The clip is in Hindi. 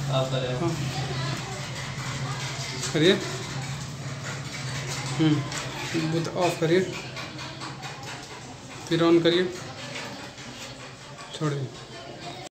आप करें। हाँ करिए। बुथ ऑफ करिए, फिर ऑन करिए, छोड़िए।